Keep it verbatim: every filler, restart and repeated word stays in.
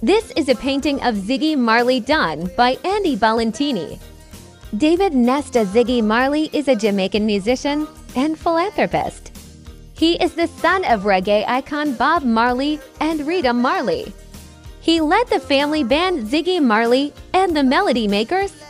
This is a painting of Ziggy Marley done by Andy Ballentine. David Nesta Ziggy Marley is a Jamaican musician and philanthropist. He is the son of reggae icon Bob Marley and Rita Marley. He led the family band Ziggy Marley and the Melody Makers